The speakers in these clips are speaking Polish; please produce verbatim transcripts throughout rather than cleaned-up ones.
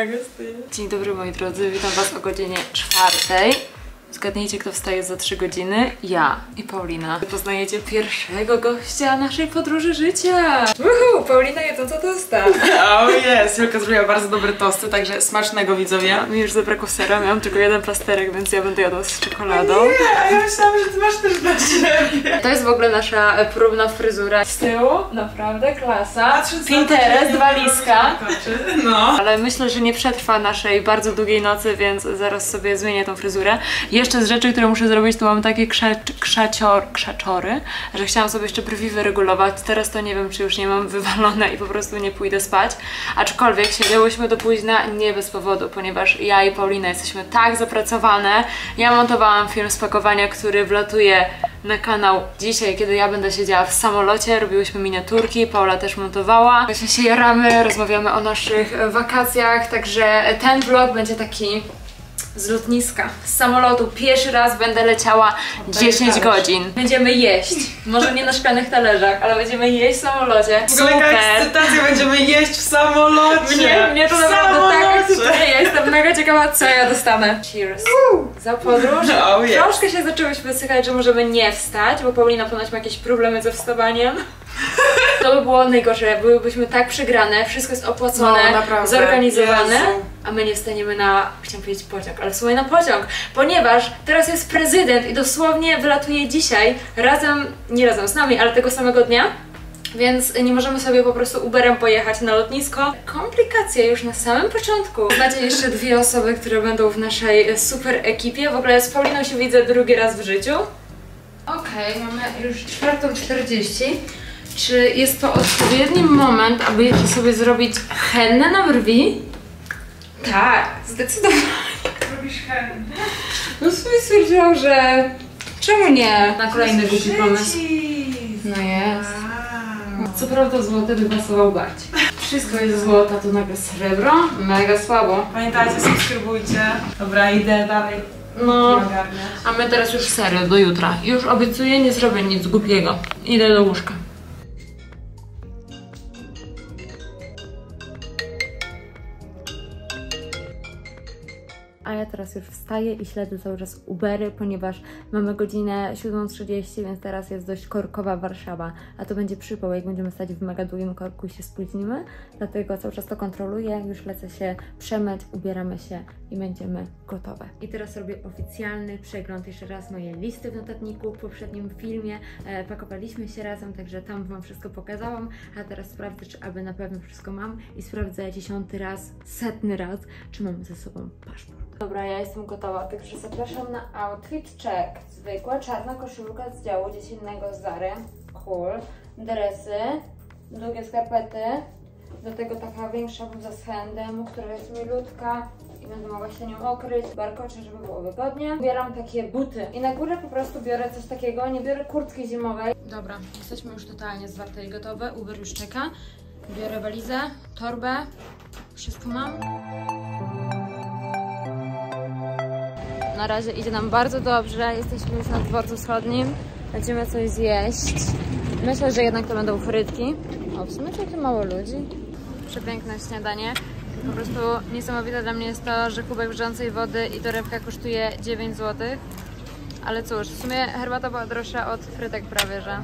mega styl. Dzień dobry moi drodzy, witam was o godzinie czwartej. Zgadnijcie, kto wstaje za trzy godziny? Ja i Paulina. Poznajecie pierwszego gościa naszej podróży życia. Uhu, Paulina jedząca tosta. O jest, Julka zrobiła bardzo dobre tosty, także smacznego widzowie. Mi już zabrakło sera, miałam tylko jeden plasterek, więc ja będę jadła z czekoladą. Nie, a ja myślałam, że ty masz też dla siebie. To jest w ogóle nasza próbna fryzura. Z tyłu naprawdę klasa. Pinterest, walizka. No. Ale myślę, że nie przetrwa naszej bardzo długiej nocy, więc zaraz sobie zmienię tą fryzurę. Jeszcze z rzeczy, które muszę zrobić, to mam takie krzacz, krzacior, krzaczory, że chciałam sobie jeszcze brwi wyregulować. Teraz to nie wiem, czy już nie mam wywalone i po prostu nie pójdę spać. Aczkolwiek siedziałyśmy do późna nie bez powodu, ponieważ ja i Paulina jesteśmy tak zapracowane. Ja montowałam film z pakowania, który wlatuje na kanał dzisiaj, kiedy ja będę siedziała w samolocie. Robiłyśmy miniaturki, Paula też montowała. Właśnie się jaramy, rozmawiamy o naszych wakacjach, także ten vlog będzie taki z lotniska, z samolotu. Pierwszy raz będę leciała dziesięć godzin. Będziemy jeść. Może nie na szklanych talerzach, ale będziemy jeść w samolocie. Super! Ekscytacja, będziemy jeść w samolocie! Mnie, mnie to naprawdę tak ekscytuje. Ja jestem mega ciekawa, co ja dostanę. Cheers! Za podróż. Oh, yes. Troszkę się zaczęłyśmy słychać, że możemy nie wstać, bo Paulina ponoć ma jakieś problemy ze wstawaniem. To by było najgorsze, byłybyśmy tak przegrane, wszystko jest opłacone, no, zorganizowane, Jezu. A my nie wstaniemy na, chciałam powiedzieć pociąg, ale w sumie na pociąg, ponieważ teraz jest prezydent i dosłownie wylatuje dzisiaj, razem, nie razem z nami, ale tego samego dnia, więc nie możemy sobie po prostu Uberem pojechać na lotnisko. Komplikacje już na samym początku. Znacie jeszcze dwie osoby, które będą w naszej super ekipie, w ogóle z Pauliną się widzę drugi raz w życiu. Okej, okay, mamy już czwartą czterdzieści. Czy jest to odpowiedni moment, aby jeszcze sobie zrobić hennę na brwi? Tak, zdecydowanie. Robisz hennę? No sobie stwierdziłam, że czemu nie? Na kolejny głupi pomysł. No jest. Wow. Co prawda złoty by pasował bardziej. Wszystko jest złota, to nagle srebro. Mega słabo. Pamiętajcie, subskrybujcie. Dobra, idę dalej. No, a my teraz już serio, do jutra. Już obiecuję, nie zrobię nic głupiego. Idę do łóżka. A ja teraz już wstaję i śledzę cały czas Ubery, ponieważ mamy godzinę siódmą trzydzieści, więc teraz jest dość korkowa Warszawa, a to będzie przypał, jak będziemy stać w mega długim korku i się spóźnimy, dlatego cały czas to kontroluję, już lecę się przemyć, ubieramy się i będziemy gotowe. I teraz robię oficjalny przegląd jeszcze raz mojej listy w notatniku. W poprzednim filmie e, pakowaliśmy się razem, także tam Wam wszystko pokazałam, a teraz sprawdzę, czy aby na pewno wszystko mam i sprawdzę dziesiąty raz, setny raz, czy mam ze sobą paszport. Dobra, ja jestem gotowa, także zapraszam na outfit check. Zwykła czarna koszulka z działu dziecinnego z Zary. Cool. Dresy, długie skarpety, do tego taka większa bluza z handem, która jest milutka i będę mogła się nią okryć, barkocze, żeby było wygodnie. Bieram takie buty i na górę po prostu biorę coś takiego, nie biorę kurtki zimowej. Dobra, jesteśmy już totalnie zwarte i gotowe, Uber już czeka. Biorę walizę, torbę, wszystko mam. Na razie idzie nam bardzo dobrze, jesteśmy już na dworcu wschodnim, będziemy coś zjeść. Myślę, że jednak to będą frytki. O, w sumie takie mało ludzi. Przepiękne śniadanie. Po prostu niesamowite dla mnie jest to, że kubek wrzącej wody i torebka kosztuje dziewięć złotych. Ale cóż, w sumie herbata była droższa od frytek prawie, że.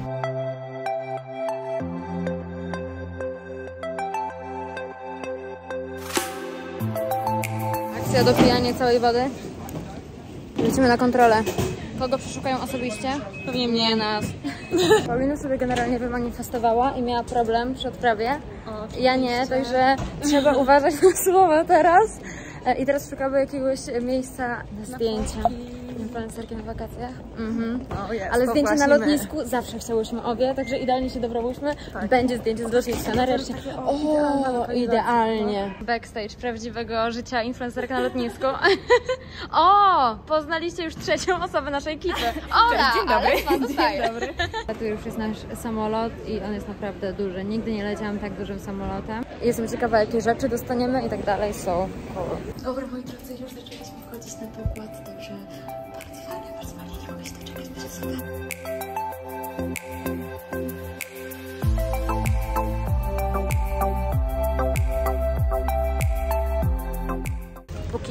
Akcja dopijanie całej wody. Lecimy na kontrolę. Kogo przeszukają osobiście? Pewnie mnie, nas. Paulina sobie generalnie wymanifestowała i miała problem przy odprawie. O, ja nie, także trzeba uważać na słowa teraz. I teraz szukamy jakiegoś miejsca na zdjęcia. Influencerki na wakacjach. Mhm. O, jest, ale zdjęcie na lotnisku my. Zawsze chciałyśmy obie, także idealnie się dobrałyśmy. Tak. Będzie zdjęcie z lotniska, nareszcie. O, idealnie. Backstage prawdziwego życia influencerka na lotnisku. O, poznaliście już trzecią osobę naszej ekipy. Ola, dzień dobry. Dzień dobry. Tu już jest nasz samolot i on jest naprawdę duży. Nigdy nie leciałam tak dużym samolotem. Jestem ciekawa, jakie rzeczy dostaniemy i tak dalej. So cool. Dobra, moi drodzy, już zaczęliśmy wchodzić na pokład, także bardzo fajnie, bardzo fajnie, nie mogę się doczekać, będzie super.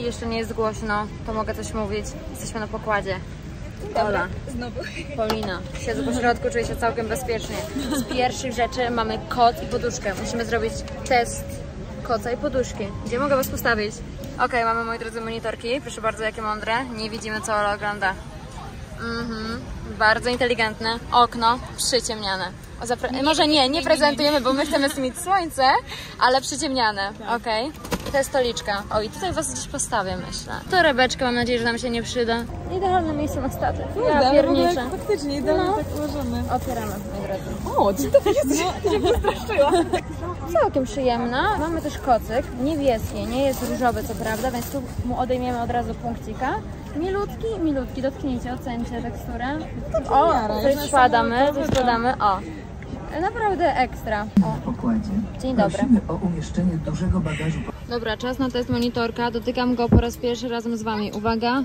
jeszcze nie jest głośno, to mogę coś mówić. Jesteśmy na pokładzie. Ola, Znowu. Paulina, siedzę po środku, czuję się całkiem bezpiecznie. Z pierwszych rzeczy mamy kot i poduszkę. Musimy zrobić test koca i poduszki. Gdzie mogę was postawić? Ok, mamy, moi drodzy, monitorki. Proszę bardzo, jakie mądre. Nie widzimy, co Ola ogląda. Mhm, bardzo inteligentne. Okno przyciemniane. O, zapre- Może nie, nie prezentujemy, bo my chcemy mieć słońce, ale przyciemniane. Okej. Okay. To jest stoliczka. O, i tutaj was gdzieś postawię, myślę. Torebeczka, mam nadzieję, że nam się nie przyda. Idealne miejsce na statek. Ja pierniczę. Faktycznie, idealnie No. tak ułożone. Otwieramy, moi drodzy. O, dzień dobry, ja się wystraszyła. Całkiem przyjemna. Mamy też kocyk, niebieski, nie jest różowy co prawda, więc tu mu odejmiemy od razu punkcika. Milutki, milutki, dotknijcie, ocencie teksturę. O, coś wkładamy, coś wkładamy, o. Naprawdę ekstra. O. Pokładzie. Dzień dobry. Prosimy o umieszczenie dużego bagażu. Dobra, czas na test monitorka. Dotykam go po raz pierwszy razem z wami. Uwaga.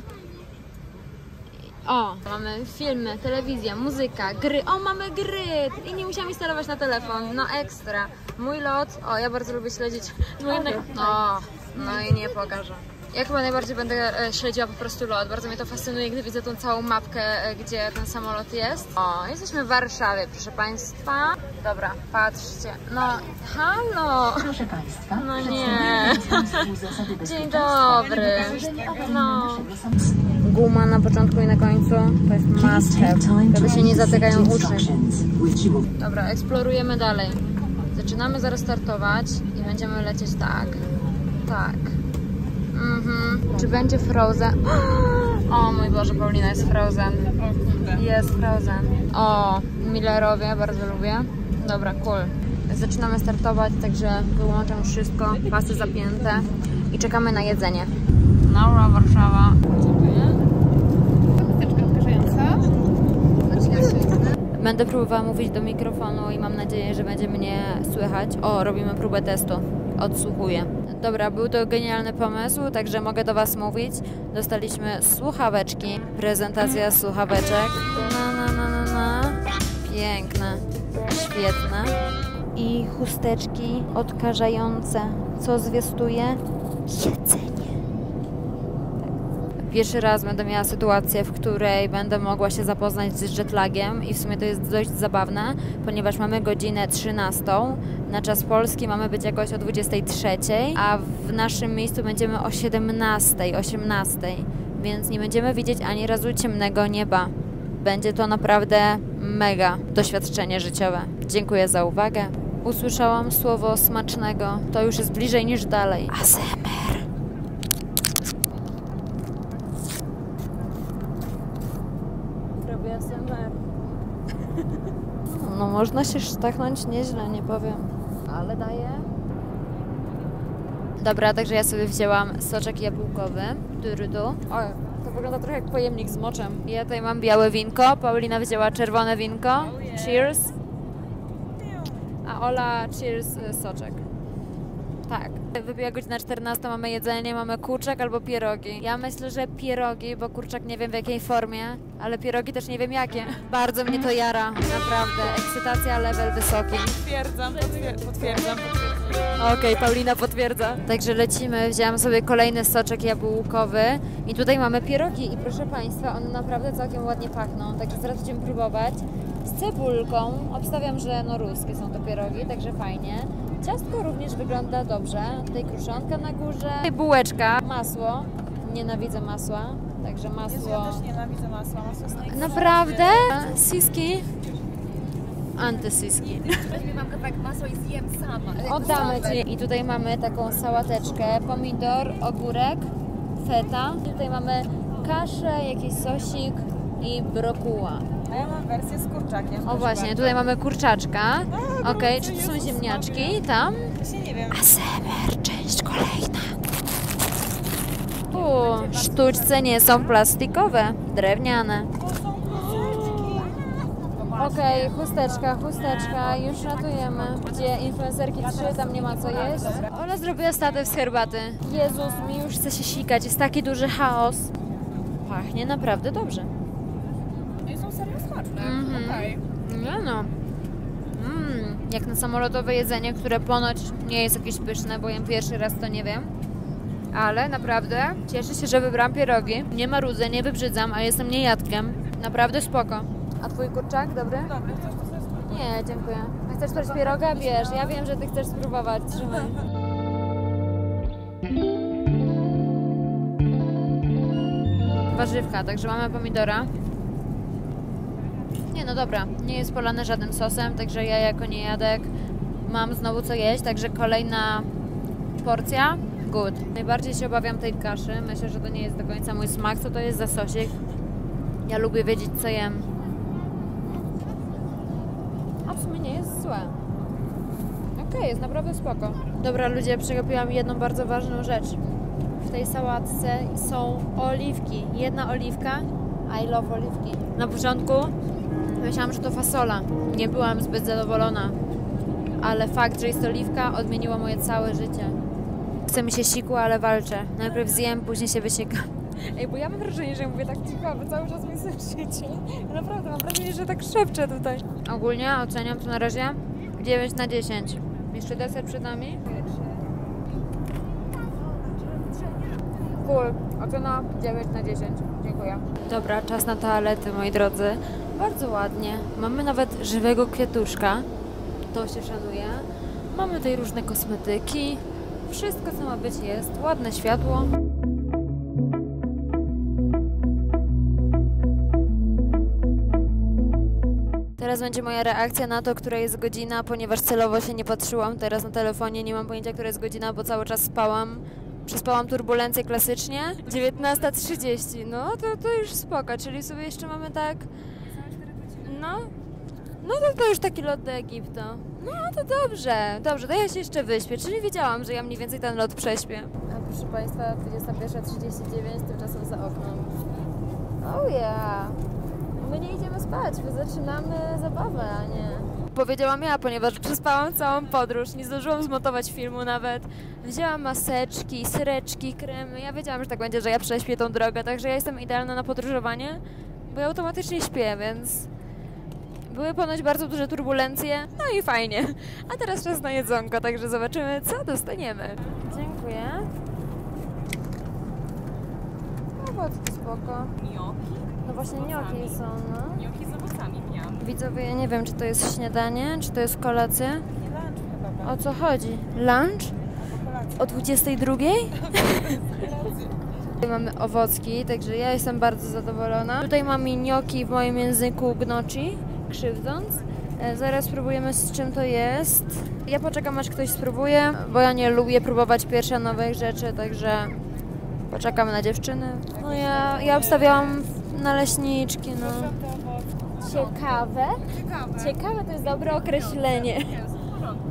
O, mamy filmy, telewizja, muzyka, gry. O, mamy gry! I nie musiałam instalować na telefon. No ekstra. Mój lot. O, ja bardzo lubię śledzić. Mój na... O, no i nie pokażę. Ja chyba najbardziej będę e, śledziła po prostu lot. Bardzo mnie to fascynuje, gdy widzę tą całą mapkę, e, gdzie ten samolot jest. O, jesteśmy w Warszawie, proszę Państwa. Dobra, patrzcie. No, halo! Proszę Państwa, No nie. przedstawiamy Państwu zasady Dzień bezpieczeństwa dobry. i wyposażenie awaryjne No. naszego samolotu. Guma na początku i na końcu. To jest must have, żeby się nie zatykają uszy. Dobra, eksplorujemy dalej. Zaczynamy zaraz startować i będziemy lecieć tak. Tak. Mhm. Czy będzie Frozen? O mój Boże, Paulina, jest Frozen. Jest Frozen. O, Millerowie, bardzo lubię. Dobra, cool. Zaczynamy startować, także wyłączam wszystko, pasy zapięte i czekamy na jedzenie. Naura, Warszawa. Będę próbowała mówić do mikrofonu i mam nadzieję, że będzie mnie słychać. O, robimy próbę testu. Odsłuchuję. Dobra, był to genialny pomysł, także mogę do was mówić. Dostaliśmy słuchaweczki. Prezentacja słuchaweczek. Na, na, na, na, na. Piękne. Świetne. I chusteczki odkażające, co zwiastuje jedzenie. Pierwszy raz będę miała sytuację, w której będę mogła się zapoznać z jetlagiem i w sumie to jest dość zabawne, ponieważ mamy godzinę trzynastą, na czas polski mamy być jakoś o dwudziestej trzeciej, a w naszym miejscu będziemy o siedemnastej, osiemnastej, więc nie będziemy widzieć ani razu ciemnego nieba. Będzie to naprawdę mega doświadczenie życiowe. Dziękuję za uwagę. Usłyszałam słowo smacznego, to już jest bliżej niż dalej. A S M R. Robię S M R. No można się sztachnąć nieźle, nie powiem. Ale daję. Dobra, także ja sobie wzięłam soczek jabłkowy. Durudu. O, to wygląda trochę jak pojemnik z moczem. Ja tutaj mam białe winko, Paulina wzięła czerwone winko. Cheers. A Ola, cheers, soczek. Tak. Wybiła godzina czternasta, mamy jedzenie, mamy kurczak albo pierogi. Ja myślę, że pierogi, bo kurczak nie wiem w jakiej formie, ale pierogi też nie wiem jakie. Bardzo mnie to jara, naprawdę. Ekscytacja, level wysoki. Potwierdzam, potwier potwierdzam, potwierdzam. Okej, okay, Paulina potwierdza. Także lecimy, wzięłam sobie kolejny soczek jabłkowy i tutaj mamy pierogi i proszę Państwa, one naprawdę całkiem ładnie pachną, także zaraz będziemy próbować. Z cebulką, obstawiam, że no ruskie są to pierogi, także fajnie. Ciastko również wygląda dobrze, tutaj kruszonka na górze, bułeczka, masło, nienawidzę masła, także masło. Jezu, ja też nienawidzę masła, masło jest najgorsze. Naprawdę? Siski? Antysiski. Mam kawałek masła i zjem sama. Oddamy Ci. I tutaj mamy taką sałateczkę, pomidor, ogórek, feta. Tutaj mamy kaszę, jakiś sosik i brokuła. A ja mam wersję z kurczakiem. O właśnie, tutaj mamy kurczaczka. Okej, czy to są ziemniaczki? Tam? Właśnie nie wiem. A S M R, część kolejna. U, sztućce nie są plastikowe, drewniane. Okej, okay, chusteczka, chusteczka, już ratujemy. Gdzie influencerki trzy, tam nie ma co jeść. Ola zrobiła statę z herbaty. Jezus, mi już chce się sikać, jest taki duży chaos. Pachnie naprawdę dobrze. I są serio smaczne. Mhm. Okej. Nie no. Mm, jak na samolotowe jedzenie, które ponoć nie jest jakieś pyszne, bo jem pierwszy raz, to nie wiem. ale naprawdę cieszę się, że wybrałam pierogi. Nie marudzę, nie wybrzydzam, a jestem niejadkiem. Naprawdę spoko. A twój kurczak dobry? Dobry, chcesz to sobie spróbować? Nie, dziękuję. A chcesz spróbować pieroga? Wiesz, ja wiem, że ty chcesz spróbować. Trzymaj. Warzywka, także mamy pomidora. Nie, no dobra, nie jest polane żadnym sosem, także ja jako niejadek mam znowu co jeść, także kolejna porcja, good. Najbardziej się obawiam tej kaszy, myślę, że to nie jest do końca mój smak, co to jest za sosik. Ja lubię wiedzieć, co jem. A w sumie nie jest złe. Okej, okay, jest naprawdę spoko. Dobra ludzie, przegapiłam jedną bardzo ważną rzecz. W tej sałatce są oliwki. Jedna oliwka. I love oliwki. Na początku myślałam, że to fasola. Nie byłam zbyt zadowolona. Ale fakt, że jest oliwka, odmieniło moje całe życie. Chce mi się siku, ale walczę. Najpierw zjem, później się wysiekam. Ej, bo ja mam wrażenie, że ja mówię tak cicho, bo cały czas mi słyszycie. Naprawdę mam wrażenie, że tak szepczę tutaj. Ogólnie oceniam to na razie dziewięć na dziesięć. Jeszcze deser przed nami. Cool. Ocena dziewięć na dziesięć. Dziękuję. Dobra, czas na toalety, moi drodzy. Bardzo ładnie. Mamy nawet żywego kwiatuszka. To się szanuje. Mamy tutaj różne kosmetyki. Wszystko, co ma być, jest. Ładne światło. Teraz będzie moja reakcja na to, która jest godzina, ponieważ celowo się nie patrzyłam teraz na telefonie. Nie mam pojęcia, która jest godzina, bo cały czas spałam. Przespałam turbulencję klasycznie. dziewiętnasta trzydzieści. No to, to już spoko, czyli sobie jeszcze mamy tak... No, no to, to już taki lot do Egiptu. No to dobrze, dobrze, to ja się jeszcze wyśpię, czyli wiedziałam, że ja mniej więcej ten lot prześpię. A proszę Państwa, dwudziesta pierwsza trzydzieści dziewięć, tymczasem za oknem. Oh yeah! My nie idziemy spać, my zaczynamy zabawę, a nie... Powiedziałam ja, ponieważ przespałam całą podróż, nie zdążyłam zmontować filmu nawet. Wzięłam maseczki, syreczki, kremy, ja wiedziałam, że tak będzie, że ja prześpię tą drogę, także ja jestem idealna na podróżowanie, bo ja automatycznie śpię, więc... Były ponoć bardzo duże turbulencje, no i fajnie. A teraz czas na jedzonko, także zobaczymy, co dostaniemy. Dziękuję. Owocki spoko. Gnioki? No właśnie gnioki są, no. Gnioki z owocami miałam. Widzowie, ja nie wiem, czy to jest śniadanie, czy to jest kolacja. Nie lunch chyba. O co chodzi? Lunch? O dwudziestej drugiej? Tutaj mamy owocki, także ja jestem bardzo zadowolona. Tutaj mamy gnioki, w moim języku gnocchi, krzywdząc. E, zaraz spróbujemy, z czym to jest. Ja poczekam, aż ktoś spróbuje, bo ja nie lubię próbować pierwsze nowych rzeczy, także poczekamy na dziewczyny. No ja, ja obstawiałam naleśniczki, no. Ciekawe? Ciekawe. Ciekawe to jest dobre określenie. Jest, w porządku.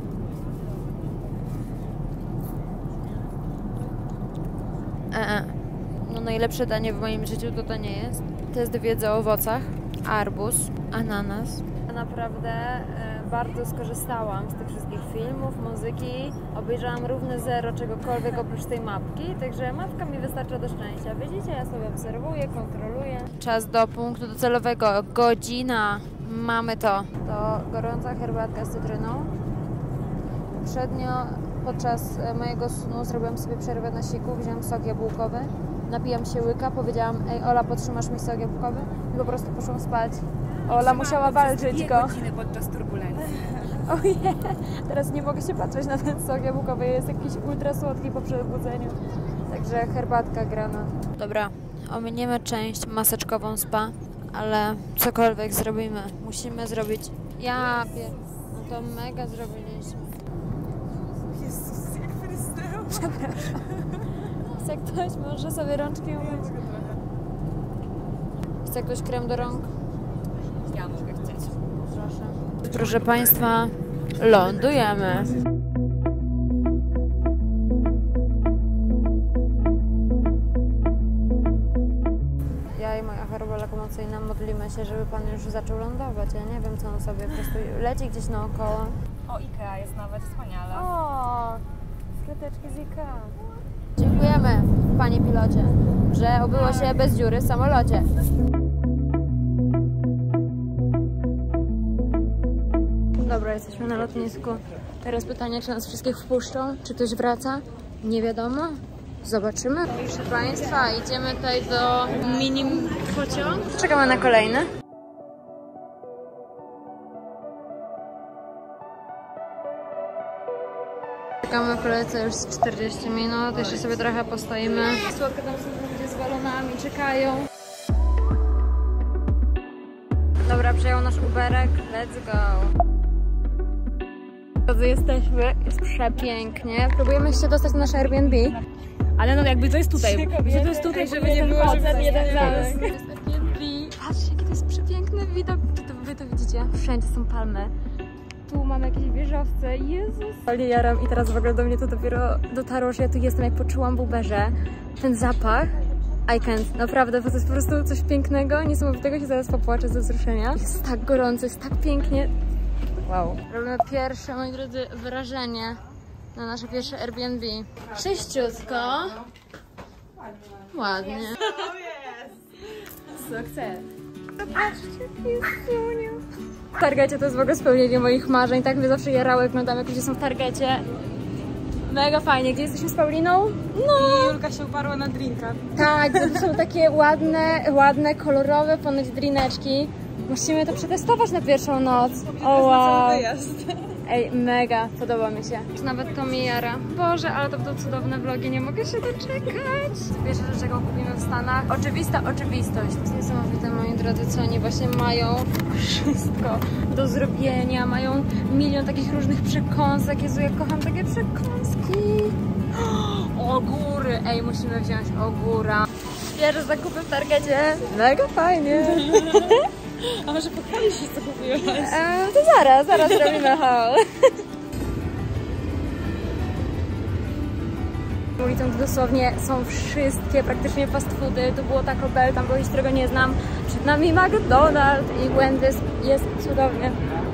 E, no najlepsze danie w moim życiu to to nie jest. To jest wiedza o owocach. Arbuz, ananas. Naprawdę e, bardzo skorzystałam z tych wszystkich filmów, muzyki. Obejrzałam równe zero czegokolwiek oprócz tej mapki, także mapka mi wystarcza do szczęścia. Widzicie, ja sobie obserwuję, kontroluję. Czas do punktu docelowego. Godzina. Mamy to. To gorąca herbatka z cytryną. Poprzednio podczas mojego snu zrobiłam sobie przerwę na siku, wziąłam sok jabłkowy, napijam się łyka, powiedziałam: ej Ola, podtrzymasz mi sok jabłkowy? I po prostu poszłam spać. Ola musiała walczyć go. godziny podczas turbulencji. Ojej, teraz nie mogę się patrzeć na ten sok jabłkowy, jest jakiś ultra słodki po przebudzeniu. Także herbatka grana. Dobra, ominiemy część maseczkową spa, ale cokolwiek zrobimy, musimy zrobić. Ja pier... No to mega zrobiliśmy. Jezus, jak frysnęło. Przepraszam. Chce ktoś może sobie rączki umyć? Chce ktoś krem do rąk? Ja mogę chcieć. Proszę. Proszę Państwa, lądujemy. Ja i moja choroba lokomocyjna modlimy się, żeby Pan już zaczął lądować. Ja nie wiem, co on sobie po prostu leci gdzieś naokoło. O, Ikea jest nawet wspaniale. O, skryteczki z Ikea. Dziękujemy, Panie pilocie, że obyło się bez dziury w samolocie. Dobra, jesteśmy na lotnisku. Teraz pytanie, czy nas wszystkich wpuszczą? Czy ktoś wraca? Nie wiadomo. Zobaczymy. Proszę Państwa, idziemy tutaj do mini pociąg. Czekamy na kolejny. Czekamy w kolejce już z czterdzieści minut, jeszcze sobie trochę postoimy. Słodko tam są ludzie z balonami, czekają. Dobra, przyjął nasz Uberek, let's go. Drodzy, jesteśmy, jest przepięknie. Próbujemy się dostać na nasze Airbnb. Ale no jakby to jest tutaj. Że to jest tutaj, żeby nie było, że nie ten zamek. To jest Airbnb. Patrzcie, jaki to jest przepiękny widok. Czy to wy to widzicie? Wszędzie są palmy. Tu mamy jakieś wieżowce. Jezus. Ale jaram i teraz w ogóle do mnie to dopiero dotarło, że ja tu jestem, jak poczułam w Uberze ten zapach. I can't. Naprawdę, bo to jest po prostu coś pięknego, niesamowitego, się zaraz popłaczę ze wzruszenia. Jest tak gorąco, jest tak pięknie. Wow. Robimy pierwsze, moi drodzy, wrażenie na nasze pierwsze Airbnb. Sześciutko. Ładnie. Sukces. Zobaczcie, Jezunia. W Targecie to jest w ogóle spełnienie moich marzeń. Tak mnie zawsze jarały, jak oglądam, jak ludzie są w Targecie. Mega fajnie. Gdzie jesteśmy z Pauliną? No. I Julka się uparła na drinka. Tak, to są takie ładne, ładne, kolorowe ponoć drineczki. Musimy to przetestować na pierwszą noc. O wow. Ej, mega, podoba mi się. Nawet to mi jara. Boże, ale to będą cudowne vlogi, nie mogę się doczekać. Pierwsze rzecz, jaką kupimy w Stanach. Oczywista oczywistość. To jest niesamowite, moi drodzy, co oni właśnie mają wszystko do zrobienia. Mają milion takich różnych przekąsek. Jezu, ja kocham takie przekąski. Ogóry. Ej, musimy wziąć ogóra. Pierwsze zakupy w Targecie. Mega fajnie. A może pochwalisz się, co kupiłaś? E, to zaraz, zaraz zrobimy haul. Ulicą dosłownie są wszystkie praktycznie fast foody. Tu było Taco Bell, tam kogoś, którego nie znam. Przed nami McDonald's i Wendy's. Jest cudownie.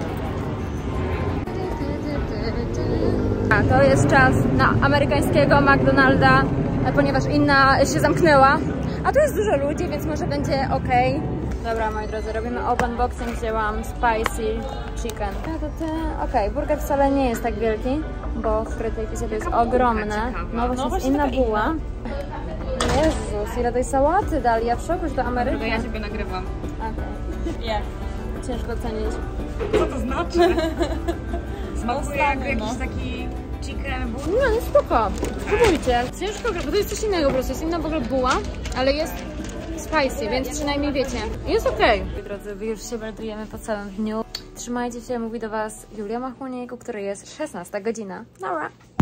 A to jest czas na amerykańskiego McDonalda, ponieważ inna się zamknęła. A tu jest dużo ludzi, więc może będzie ok. Dobra, moi drodzy, robimy open unboxing. Wzięłam spicy chicken. Okej, okay, burger wcale nie jest tak wielki, bo w tej to jest ogromne. No właśnie, jest inna buła. Jezus, ile tej sałaty dali, ja w szoku, że do Ameryki. To ja Ciebie nagrywam. Okej. Jak? Ciężko ocenić. Co to znaczy? Smakuje jak jakiś taki chicken bull. No, nie spoko. Spróbujcie. Ciężko, bo to jest coś innego po prostu. Jest inna w ogóle buła, ale jest spicy, więc przynajmniej wiecie. Jest okej. Okay. Drodzy, wy już się meldujemy po całym dniu. Trzymajcie się, mówi do was Julia Machłoniek, u której jest szesnasta godzina. Dobra.